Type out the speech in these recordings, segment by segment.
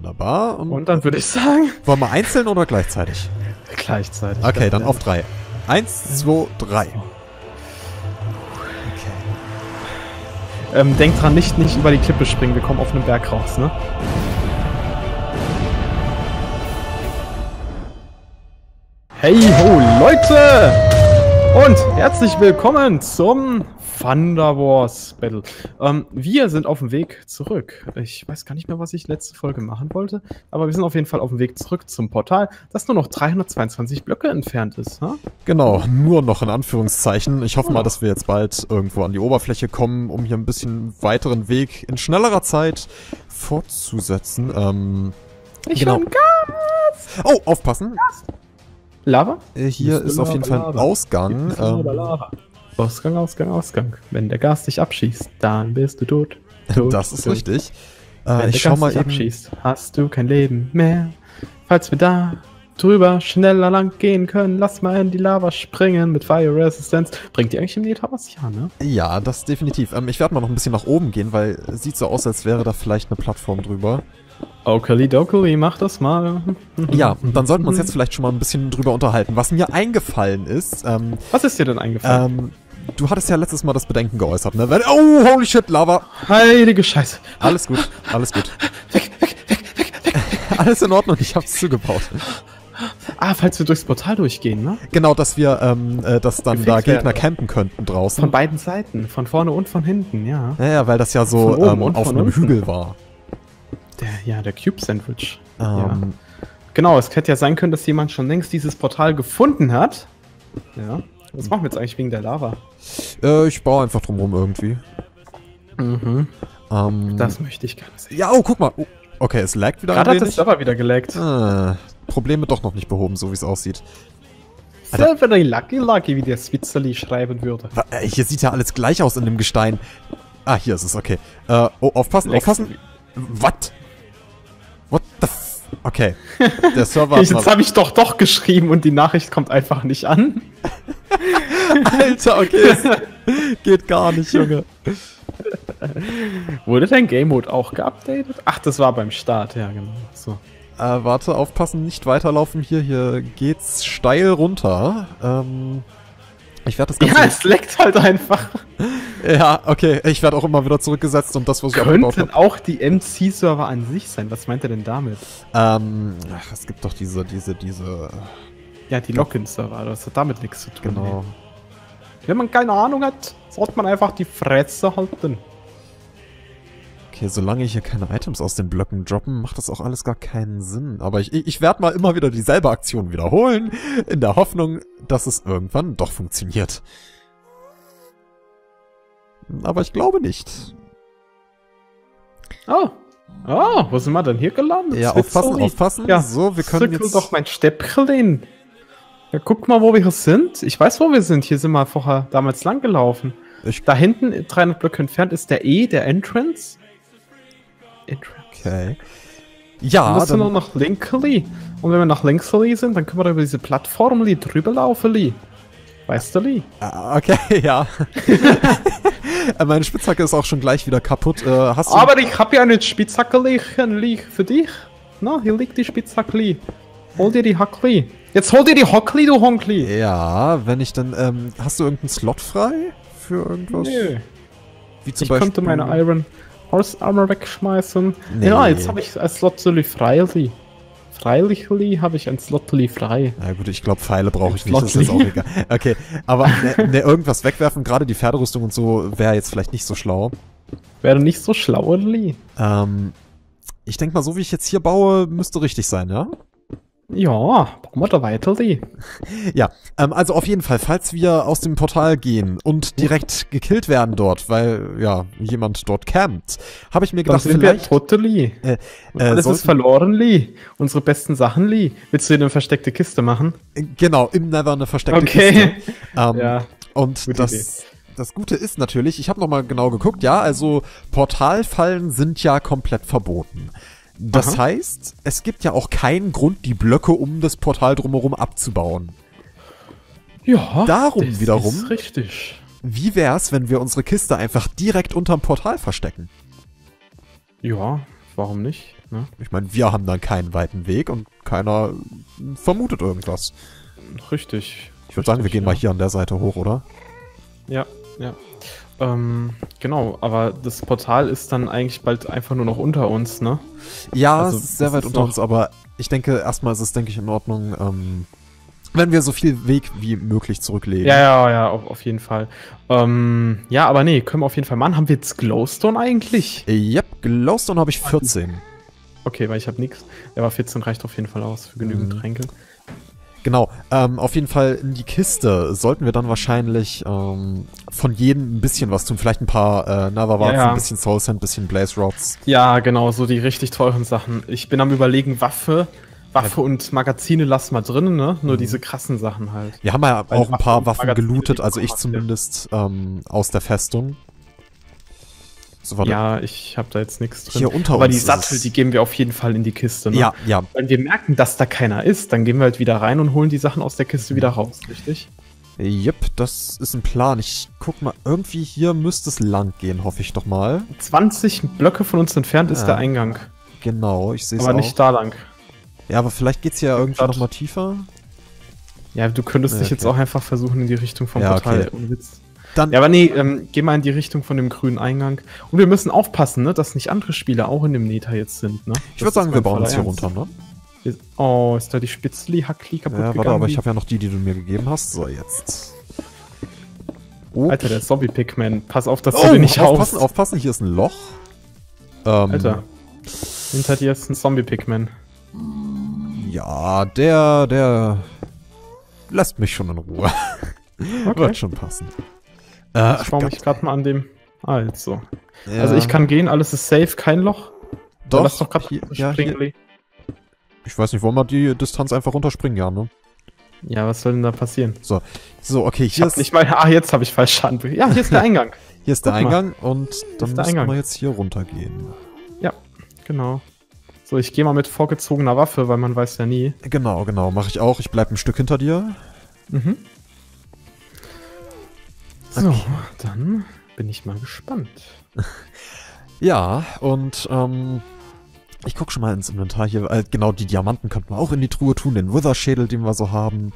Wunderbar. Und dann würde ich sagen... Wollen wir einzeln oder gleichzeitig? Gleichzeitig. Okay, dann auf 3. 1, 2, 3. Okay. Denk dran, nicht über die Klippe springen. Wir kommen auf einen Berg raus, ne? Hey ho, Leute! Und herzlich willkommen zum Thunder Wars Battle. Wir sind auf dem Weg zurück. Ich weiß gar nicht mehr, was ich letzte Folge machen wollte, aber wir sind auf jeden Fall auf dem Weg zurück zum Portal, das nur noch 322 Blöcke entfernt ist. Huh? Genau, nur noch in Anführungszeichen. Ich hoffe mal, dass wir jetzt bald irgendwo an die Oberfläche kommen, um hier ein bisschen weiteren Weg in schnellerer Zeit fortzusetzen. Genau. Gas! Oh, aufpassen! Gas. Lava? Hier ist auf jeden Fall ein Ausgang. Ausgang, Ausgang, Ausgang. Wenn der Gas dich abschießt, dann bist du tot. Das ist richtig. Wenn ich schau mal eben. Abschießt, hast du kein Leben mehr. Falls wir da drüber schneller lang gehen können, lass mal in die Lava springen mit Fire Resistance. Bringt die eigentlich im Nether was? Ja, ne? Ja, das definitiv. Ich werde mal noch ein bisschen nach oben gehen, weil es sieht so aus, als wäre da vielleicht eine Plattform drüber. Okali dokali, mach das mal. Ja, und dann sollten wir uns jetzt vielleicht schon mal ein bisschen drüber unterhalten. Was mir eingefallen ist... was ist dir denn eingefallen? Du hattest ja letztes Mal das Bedenken geäußert, ne? Oh, holy shit, Lava! Heilige Scheiße. Alles gut, alles gut. Weg. Alles in Ordnung, ich hab's zugebaut. Ah, falls wir durchs Portal durchgehen, ne? Genau, dass wir, dass dann Gefixt da Gegner werden. campen könnten draußen. Von beiden Seiten, von vorne und von hinten, ja. Ja, weil das ja so Von oben und auf von einem unten. Hügel war. Der Cube-Sandwich. Ja. Genau, es hätte ja sein können, dass jemand schon längst dieses Portal gefunden hat. Ja. Was machen wir jetzt eigentlich wegen der Lava? Ich baue einfach drumherum irgendwie. Das möchte ich gerne sehen. Ja, oh, guck mal. Oh, okay, es laggt wieder Gerade ein hat das wenig. Server wieder gelaggt. Probleme doch noch nicht behoben, so wie es aussieht. Server lucky, wie der Switzerli schreiben würde. Hier sieht ja alles gleich aus in dem Gestein. Ah, hier ist es, okay. Oh, aufpassen, aufpassen. What the f... Okay. Der Server hat Jetzt habe ich doch geschrieben und die Nachricht kommt einfach nicht an. Alter, okay. Es geht gar nicht, Junge. Wurde dein Game Mode auch geupdatet? Ach, das war beim Start, ja genau. So. Warte, aufpassen, nicht weiterlaufen hier. Hier geht's steil runter. Ich werde das Ganze... Ja, es leckt halt einfach. Ja, okay. Ich werde auch immer wieder zurückgesetzt und das, was ich aufgebaut Könnten habe. auch die MC-Server an sich sein. Was meint er denn damit? Es gibt doch diese... Ja, die Login-Server. Das hat damit nichts zu tun. Genau. Wenn man keine Ahnung hat, sollte man einfach die Fresse halten. Okay, solange hier keine Items aus den Blöcken droppen, macht das auch alles gar keinen Sinn. Aber ich werde mal immer wieder dieselbe Aktion wiederholen, in der Hoffnung, dass es irgendwann doch funktioniert. Aber ich glaube nicht. Oh, wo sind wir denn hier gelandet? Ja, aufpassen, aufpassen. Ja, so, wir können zirkel jetzt... doch mein Steppchen. Ja, guck mal, wo wir hier sind. Ich weiß, wo wir sind. Hier sind wir vorher damals lang gelaufen. Da hinten, 300 Blöcke entfernt, ist der der Entrance. Okay. Ja, dann müssen wir noch nach Linkli. Und wenn wir nach Linkli sind, dann können wir da über diese Plattform drüber laufen. Weißt du, Lee? Okay, ja. Meine Spitzhacke ist auch schon gleich wieder kaputt. Hast du... Aber ich habe ja eine Spitzhacke für dich. Na, hier liegt die Spitzhacke, Lee. Hol dir die Hackli. Jetzt hol dir die Hockli, du Honkli. Ja, wenn ich dann... hast du irgendeinen Slot frei für irgendwas? Nö. Wie zum Ich Beispiel... könnte meine Iron Horse Armor wegschmeißen. Nee. Ja, jetzt habe ich ein Slotli frei. Freilich habe ich ein Slotli frei. Na gut, ich glaube, Pfeile brauche ich nicht, das ist auch egal. Okay, aber irgendwas wegwerfen, gerade die Pferderüstung und so, wäre jetzt vielleicht nicht so schlau. Wäre nicht so schlau, Lee. Ich denke mal, so wie ich jetzt hier baue, müsste richtig sein, ja? Ja, bauen wir da weiter, Lee. Ja, also auf jeden Fall, falls wir aus dem Portal gehen und direkt gekillt werden dort, weil, ja, jemand dort campt, habe ich mir gedacht, vielleicht... Tote, Lee. Alles ist verloren, Lee. Unsere besten Sachen, Lee. Willst du dir eine versteckte Kiste machen? Genau, im Nether eine versteckte Kiste. Ja. Und das Gute ist natürlich, ich habe nochmal genau geguckt, ja, also Portalfallen sind ja komplett verboten. Das heißt, es gibt ja auch keinen Grund, die Blöcke um das Portal drumherum abzubauen. Ja, darum wiederum, ist richtig. Wie wär's, wenn wir unsere Kiste einfach direkt unterm Portal verstecken? Ja, warum nicht? Ne? Ich meine, wir haben dann keinen weiten Weg und keiner vermutet irgendwas. Richtig. Ich würde sagen, wir gehen mal hier an der Seite hoch, oder? Ja, ja. Genau, aber das Portal ist dann eigentlich bald einfach nur noch unter uns, ne? Ja, Also, es ist sehr es weit ist unter noch- uns, aber ich denke, erstmal ist es, denke ich, in Ordnung, wenn wir so viel Weg wie möglich zurücklegen. Ja, auf jeden Fall. Ja, aber nee, können wir auf jeden Fall machen. Haben wir jetzt Glowstone eigentlich? Yep, Glowstone habe ich 14. Okay, weil ich habe nichts. Aber 14 reicht auf jeden Fall aus für genügend Tränke. Genau, auf jeden Fall in die Kiste sollten wir dann wahrscheinlich von jedem ein bisschen was tun. Vielleicht ein paar Netherwarts, Ja. ein bisschen Soul Sand, ein bisschen Blaze Rods. Ja, genau, so die richtig teuren Sachen. Ich bin am Überlegen, Waffe und Magazine lass mal drin, ne? Nur diese krassen Sachen halt. Wir haben ja Weil auch ein paar Waffen- Waffen Magazine, gelootet, die also du ich hast, zumindest aus der Festung. So, warte. Ja, ich habe da jetzt nichts drin. Hier unter Aber uns die ist Sattel, es. die geben wir auf jeden Fall in die Kiste, ne? Ja. Wenn wir merken, dass da keiner ist, dann gehen wir halt wieder rein und holen die Sachen aus der Kiste wieder raus, richtig? Yep, das ist ein Plan. Ich guck mal, irgendwie hier müsste es lang gehen, hoffe ich doch mal. 20 Blöcke von uns entfernt ist Ja. der Eingang. Genau, ich sehe es Aber auch. nicht da lang. Ja, aber vielleicht geht's hier irgendwie grad- noch mal tiefer. Ja, du könntest Ja, dich jetzt okay. auch einfach versuchen in die Richtung vom Ja, Portal. okay. Ohne Witz. Dann, Ja, aber nee, geh mal in die Richtung von dem grünen Eingang. Und wir müssen aufpassen, ne, dass nicht andere Spieler auch in dem Nether jetzt sind, ne? ich würde sagen, wir bauen uns hier runter, ne? Oh, ist da die Spitzli-Hackli kaputt Ja, gegangen? warte, aber ich habe ja noch die du mir gegeben hast. So, jetzt. Oh, Alter, der Zombie-Pigman. Pass auf, dass du den nicht aufpassen, haust. aufpassen, hier ist ein Loch. Alter. Hinter dir ist ein Zombie-Pigman. Ja, der lässt mich schon in Ruhe. Okay. Wird schon passen. Ich baue mich gerade mal an dem... Also. Ja. Also ich kann gehen, alles ist safe, kein Loch. Doch, Lass doch gerade hier, springen. hier. Ich weiß nicht, wollen wir die Distanz einfach runterspringen? Ja, ne? Ja, was soll denn da passieren? So, okay, Ich hier hab ist, nicht mal... Ah, jetzt habe ich falsch Schaden. Ja, hier ist der Eingang. hier ist der guck mal. Eingang und dann der müssen Eingang. wir jetzt hier runtergehen. Genau. So, ich gehe mal mit vorgezogener Waffe, weil man weiß ja nie. Genau, mache ich auch. Ich bleib ein Stück hinter dir. Mhm. So, dann bin ich mal gespannt. Ja, und ich guck schon mal ins Inventar hier. Genau, die Diamanten könnten wir auch in die Truhe tun, den Wither-Schädel, den wir so haben.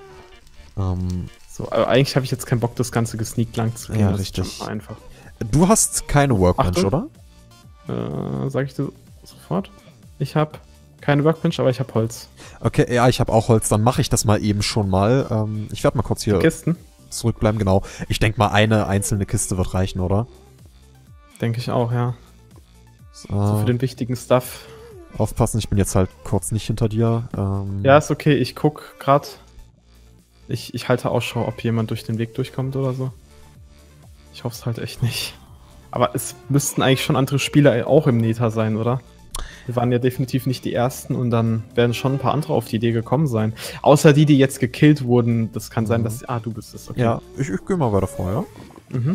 So, aber eigentlich habe ich jetzt keinen Bock, das ganze gesneakt lang zu gehen. Ja, das ist richtig. schon einfach. Du hast keine Workbench, Achtung. oder? Sag ich dir sofort? Ich habe keine Workbench, aber ich habe Holz. Okay, ja, ich habe auch Holz, dann mache ich das mal eben schon mal. Ich werde mal kurz hier Kisten, zurückbleiben, genau. Ich denke mal, eine einzelne Kiste wird reichen, oder? denke ich auch, ja. So für den wichtigen Stuff. Aufpassen, ich bin jetzt halt kurz nicht hinter dir. Ja, ist okay, ich guck grad. Ich halte Ausschau, ob jemand durch den Weg durchkommt oder so. Ich hoffe es halt echt nicht. Aber es müssten eigentlich schon andere Spieler auch im Nether sein, oder? Wir waren ja definitiv nicht die Ersten und dann werden schon ein paar andere auf die Idee gekommen sein. Außer die jetzt gekillt wurden. Das kann sein, dass... Ah, du bist es, okay. Ja, ich gehe mal weiter vor, ja? Mhm.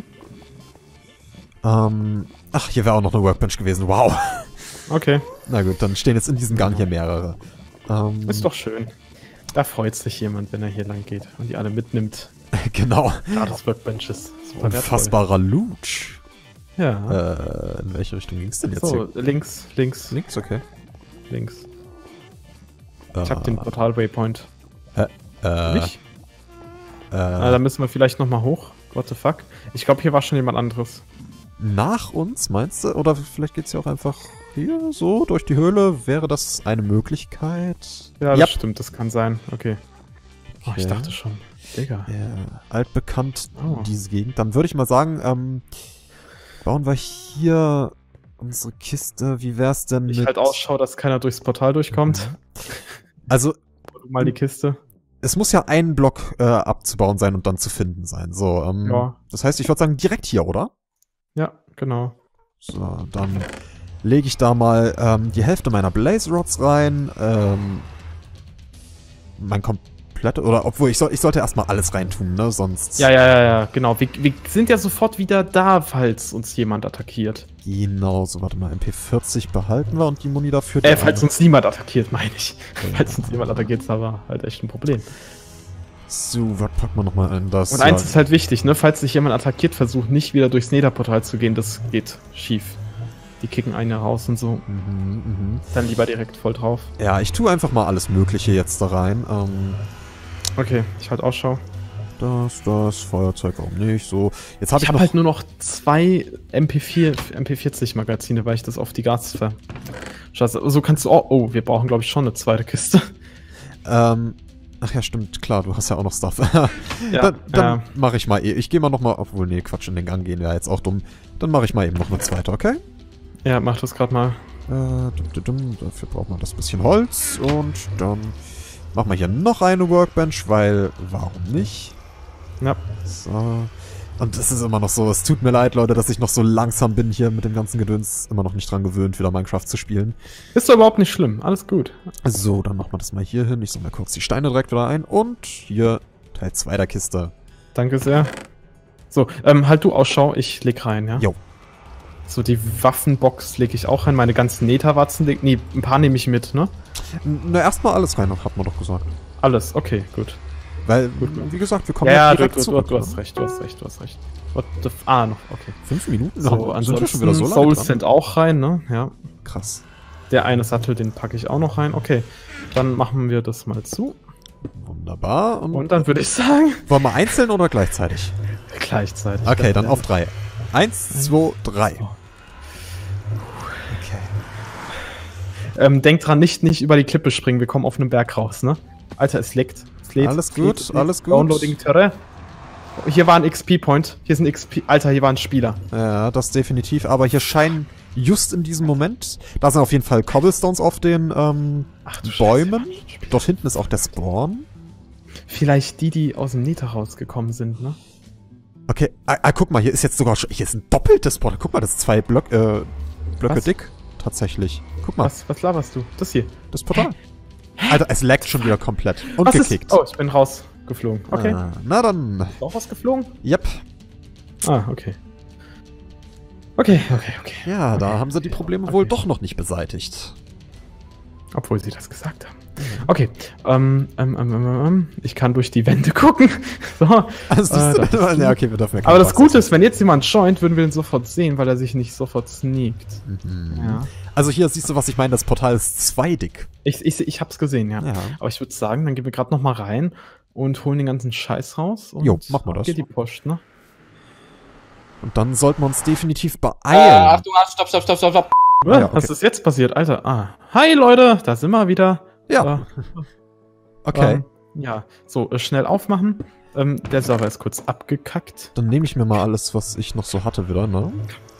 Ach, hier wäre auch noch eine Workbench gewesen, wow. Okay, Na gut, dann stehen jetzt in diesem Gang hier mehrere. ist doch schön. Da freut sich jemand, wenn er hier lang geht und die alle mitnimmt. Genau. Gratis Workbenches. Super wertvoll. Unfassbarer Loot. Ja. In welche Richtung ging es denn jetzt So, hier? links. Links, okay. Ich hab den Portal-Waypoint. Äh, Nicht? Da müssen wir vielleicht nochmal hoch. What the fuck? Ich glaube, hier war schon jemand anderes. nach uns, meinst du? Oder vielleicht geht's ja auch einfach hier so durch die Höhle. Wäre das eine Möglichkeit? Ja, das Ja. stimmt, das kann sein. Okay. Oh, ich Okay. dachte schon. Digga. Ja, altbekannt, Oh. diese Gegend. Dann würde ich mal sagen, bauen wir hier unsere Kiste. Wie wär's denn Ich mit... halt Ausschau, dass keiner durchs Portal durchkommt. Also, Mal die Kiste. es muss ja ein Block abzubauen sein und dann zu finden sein. So, Ja. das heißt, ich würde sagen, direkt hier, oder? Ja, genau. So, dann lege ich da mal die Hälfte meiner Blaze Rods rein. Mein komplette, oder obwohl ich sollte erstmal alles reintun, ne? Sonst. Ja, genau. Wir sind ja sofort wieder da, falls uns jemand attackiert. Genau, so warte mal, MP40 behalten wir und die Muni dafür. Falls uns niemand attackiert, meine ich. Falls uns niemand attackiert, ist aber halt echt ein Problem. So, was packen wir nochmal ein? Das. Und eins ist halt wichtig, ne? Falls sich jemand attackiert, versucht nicht wieder durchs Netherportal zu gehen, das geht schief. Die kicken einen ja raus und so. Dann lieber direkt voll drauf. Ja, ich tue einfach mal alles Mögliche jetzt da rein. Okay, ich halt Ausschau. Das, Feuerzeug, warum nicht? So, jetzt habe Ich habe halt nur noch 2 MP40 Magazine, weil ich das auf die Gas ver... Scheiße, so kannst du auch... Oh, wir brauchen, glaube ich, schon eine zweite Kiste. Ach ja, stimmt, klar, du hast ja auch noch Stuff. Ja, dann mache ich mal ich gehe mal nochmal, obwohl, nee, Quatsch, in den Gang gehen wäre jetzt auch dumm. Dann mache ich mal eben noch eine zweite, okay? Ja, mach das gerade mal. Dafür braucht man das bisschen Holz und dann machen wir hier noch eine Workbench, weil, warum nicht? Ja. So. Und es ist immer noch so, es tut mir leid, Leute, dass ich noch so langsam bin hier mit dem ganzen Gedöns. Immer noch nicht dran gewöhnt, wieder Minecraft zu spielen. Ist doch überhaupt nicht schlimm, alles gut. So, dann machen wir das mal hier hin. Ich sammle kurz die Steine direkt wieder ein. Und hier Teil 2 der Kiste. Danke sehr. So, halt du Ausschau, ich leg rein, ja? Jo. So, die Waffenbox lege ich auch rein, meine ganzen Netherwatzen, nee, ein paar nehme ich mit, ne? Na, erstmal alles rein, hat man doch gesagt. Alles, okay, gut. Weil, wie gesagt, wir kommen Ja, direkt zurück. du hast recht. Noch, okay. 5 Minuten? So, ansonsten schon wieder so lange Souls dran? sind auch rein, ne? Ja. Krass. Der eine Sattel, den packe ich auch noch rein. Okay, dann machen wir das mal zu. Wunderbar. Und dann würde ich sagen... Wollen wir einzeln oder gleichzeitig? Gleichzeitig. Okay, dann auf 3. 1, 2, 3. So. Okay. Denk dran, nicht über die Klippe springen. Wir kommen auf einen Berg raus, ne? Alter, es leckt. Alles gut, alles gut. Downloading Terrain. Hier war ein XP-Point. Hier ist ein XP... Alter, hier war ein Spieler. Ja, das definitiv. Aber hier scheinen just in diesem Moment... Da sind auf jeden Fall Cobblestones auf den Bäumen. Scheiße. Dort hinten ist auch der Spawn. Vielleicht die aus dem Nether rausgekommen sind, ne? Okay, guck mal, hier ist jetzt sogar schon... Hier ist ein doppeltes Portal. Guck mal, das ist 2 Blöcke Was? dick. Tatsächlich. Guck mal, Was laberst du? Das hier. das Portal. Alter, es laggt schon wieder komplett. Und Was gekickt. ist? Oh, ich bin rausgeflogen. Okay. Na dann. Ist auch was geflogen? Yep. Ah, okay. Okay. Ja, da haben sie die Probleme wohl Okay. doch noch nicht beseitigt. Obwohl sie das gesagt haben. Okay. Ich kann durch die Wände gucken. So. Also, ja, okay, wir dürfen ja keine Aber das Bugs Gute ist, wenn jetzt jemand joint, würden wir ihn sofort sehen, weil er sich nicht sofort sneakt. Ja. Also hier siehst du, was ich meine, das Portal ist 2 dick. Ich hab's gesehen, ja. Ja. Aber ich würde sagen, dann gehen wir gerade noch mal rein und holen den ganzen Scheiß raus. Und Jo, machen wir das. Geht die Post, ne? Und dann sollten wir uns definitiv beeilen. Achtung, stopp. Ja, okay. Was ist jetzt passiert, Alter? Hi Leute, da sind wir wieder. Ja. Okay. Ja, so, schnell aufmachen. Der Server ist kurz abgekackt. Dann nehme ich mir mal alles, was ich noch so hatte wieder, ne?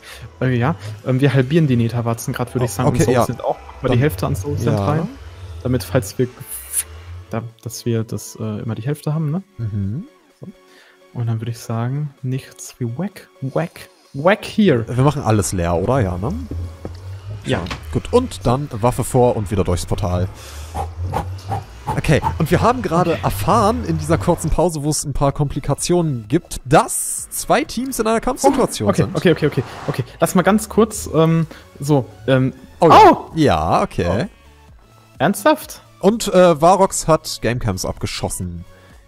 Wir halbieren die Netherwatzen gerade, würde ich sagen. Okay, und Souls ja. sind auch mal die Dann- Hälfte an Souls sind ja. rein. Damit, falls wir... dass wir das immer die Hälfte haben, ne? Mhm. Und dann würde ich sagen, nichts wie Whack here. Wir machen alles leer, oder? Ja, ne? Ja. Gut, und dann Waffe vor und wieder durchs Portal. Okay, und wir haben gerade erfahren in dieser kurzen Pause, wo es ein paar Komplikationen gibt, dass 2 Teams in einer Kampfsituation sind. Okay. Lass mal ganz kurz, Oh, ja. Ja, okay. Ernsthaft? Und Varox hat Gamecams abgeschossen.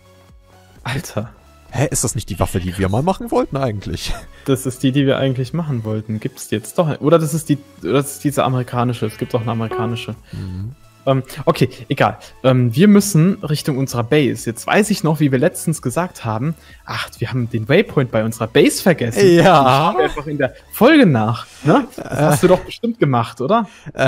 Alter, Hä, ist das nicht die Waffe, die wir mal machen wollten eigentlich? das ist die wir eigentlich machen wollten. Gibt's die jetzt doch? Oder das ist diese amerikanische. Es gibt auch eine amerikanische. Okay, egal. Wir müssen Richtung unserer Base. Jetzt weiß ich noch, wie wir letztens gesagt haben. Ach, wir haben den Waypoint bei unserer Base vergessen. Ja. Ich schaue einfach in der Folge nach. Ne? Das hast du doch bestimmt gemacht, oder?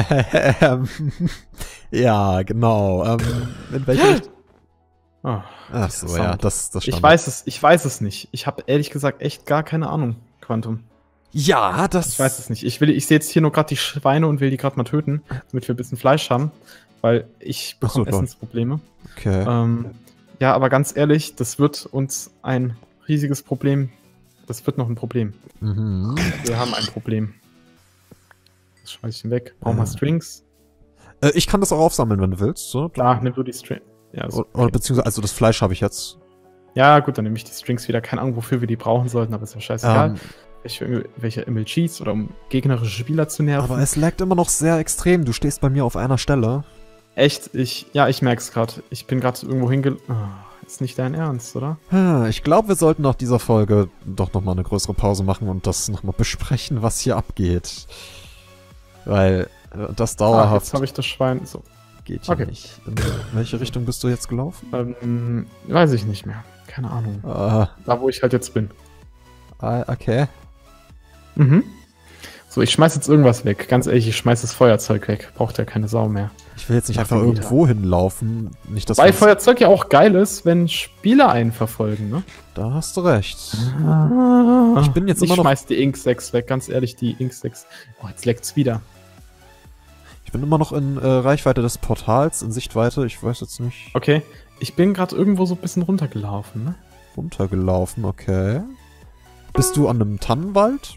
Ja, genau. In welche Richtung? Oh, Ach so, ja, interessant. das stand. Ich weiß es nicht. Ich habe ehrlich gesagt echt gar keine Ahnung, Quantum. Ja, das... Ich weiß es nicht. Ich sehe jetzt hier nur gerade die Schweine und will die gerade mal töten, damit wir ein bisschen Fleisch haben, weil ich Ach so, bekomme Essensprobleme. Okay. Ja, aber ganz ehrlich, das wird uns ein riesiges Problem. Das wird noch ein Problem. Mhm. Wir haben ein Problem. Das schmeiß ich weg. Brauchen wir Strings? Ich kann das auch aufsammeln, wenn du willst. So. Klar, nimm du die Strings. Ja, so, Oder beziehungsweise, also das Fleisch habe ich jetzt. ja, gut, dann nehme ich die Strings wieder. Keine Ahnung, wofür wir die brauchen sollten, aber ist ja scheißegal. Welche MLGs oder um gegnerische Spieler zu nerven. Aber es laggt immer noch sehr extrem. Du stehst bei mir auf einer Stelle. Echt? Ich merk's gerade. Ich bin gerade irgendwo ist nicht dein Ernst, oder? Ich glaube, wir sollten nach dieser Folge doch nochmal eine größere Pause machen und das nochmal besprechen, was hier abgeht. Weil das Ah, dauerhaft jetzt habe ich das Schwein. So. geht ja Okay. nicht. In welche Richtung bist du jetzt gelaufen? Weiß ich nicht mehr. Keine Ahnung. Da, wo ich halt jetzt bin. Okay. Mhm. So, ich schmeiß jetzt irgendwas weg. Ganz ehrlich, ich schmeiß das Feuerzeug weg. Braucht ja keine Sau mehr. Ich will jetzt nicht Ach, einfach die Mieter. irgendwo hinlaufen. Nicht, dass Weil wir uns- Feuerzeug ja auch geil ist, wenn Spieler einen verfolgen, ne? Da hast du recht. Ich bin jetzt immer noch- schmeiß die Ink 6 weg, ganz ehrlich, die Ink 6. Oh, jetzt leckt's wieder. Ich bin immer noch in Reichweite des Portals, in Sichtweite. Ich weiß jetzt nicht. Okay, ich bin gerade irgendwo so ein bisschen runtergelaufen, ne? Runtergelaufen, okay. Bist du an einem Tannenwald?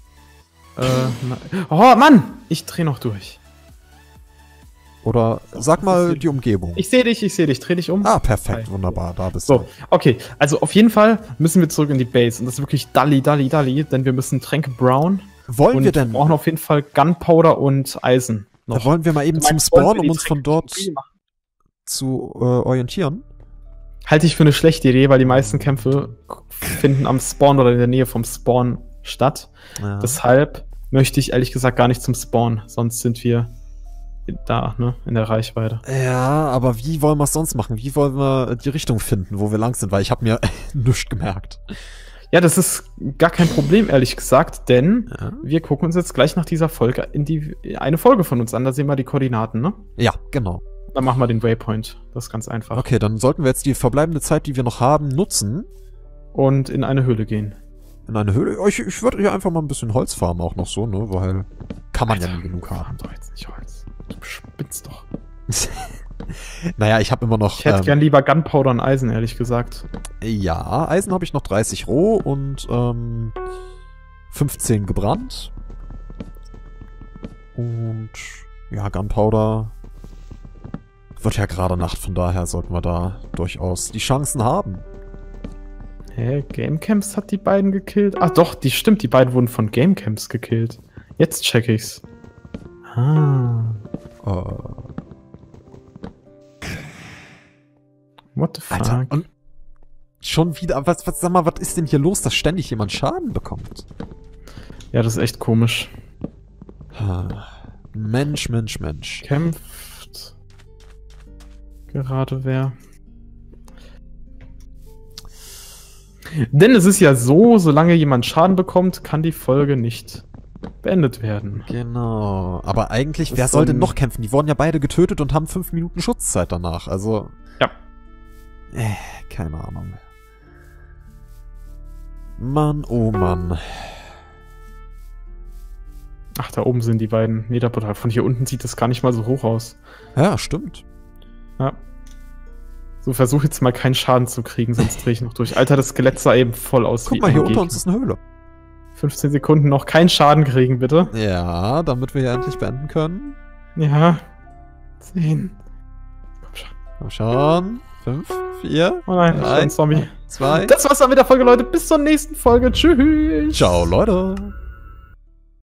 Oh, Mann! Ich dreh noch durch. Oder sag mal die Umgebung. Ich sehe dich, dreh dich um. Ah, perfekt, Hi. wunderbar, da bist So, du. okay, also auf jeden Fall müssen wir zurück in die Base. Und das ist wirklich Dalli, denn wir müssen Tränke brauen. Wollen Und wir denn, brauchen auf jeden Fall Gunpowder und Eisen da wollen wir mal eben Du zum meinst, wollen wir Spawn, um die uns von Tränke dort free machen? zu orientieren? Halte ich für eine schlechte Idee, weil die meisten Kämpfe finden am Spawn oder in der Nähe vom Spawn statt. Ja. Deshalb möchte ich ehrlich gesagt gar nicht zum Spawn, sonst sind wir da, ne, in der Reichweite. Ja, aber wie wollen wir es sonst machen? Wie wollen wir die Richtung finden, wo wir lang sind? Weil ich habe mir nichts gemerkt. Ja, das ist gar kein Problem, ehrlich gesagt, denn Ja. wir gucken uns jetzt gleich nach dieser Folge eine Folge von uns an, da sehen wir die Koordinaten, ne? Ja, genau. Dann machen wir den Waypoint, das ist ganz einfach. Okay, dann sollten wir jetzt die verbleibende Zeit, die wir noch haben, nutzen. Und in eine Höhle gehen. In eine Höhle. Ich würde hier einfach mal ein bisschen Holz farmen, auch noch so, ne? Weil kann man ja Alter, nie genug haben. Farm doch jetzt nicht Holz. Du spinnst doch. Naja, ich habe immer noch. Ich hätte gern lieber Gunpowder und Eisen, ehrlich gesagt. Ja, Eisen habe ich noch 30 roh und 15 gebrannt. Und ja, Gunpowder wird ja gerade Nacht, von daher sollten wir da durchaus die Chancen haben. Hä, Gamecamps hat die beiden gekillt? Ach doch, die stimmt, die beiden wurden von Gamecamps gekillt. Jetzt check ich's. Ah. What the fuck? Alter, und schon wieder, sag mal, was ist denn hier los, dass ständig jemand Schaden bekommt? Ja, das ist echt komisch. Mensch, Mensch, Mensch. Kämpft gerade wer? Denn es ist ja so, solange jemand Schaden bekommt, kann die Folge nicht beendet werden. Genau. Aber eigentlich, Das wer ist soll so denn ein- noch kämpfen? Die wurden ja beide getötet und haben 5 Minuten Schutzzeit danach. Also. Ja. Keine Ahnung. Mann, oh Mann. Ach, da oben sind die beiden Netherportale. Von hier unten sieht das gar nicht mal so hoch aus. Ja, stimmt. Ja. So, versuch jetzt mal keinen Schaden zu kriegen, sonst drehe ich noch durch. Alter, das Skelett sah eben voll aus Guck mal, ein hier unter Gegner. uns ist eine Höhle. 15 Sekunden noch keinen Schaden kriegen, bitte. Ja, damit wir hier endlich beenden können. Ja. 10. Komm schon. Komm schon. 5, 4, Oh nein, Drei. ein Zombie. 2. Das war's dann mit der Folge, Leute. Bis zur nächsten Folge. Tschüss. Ciao, Leute.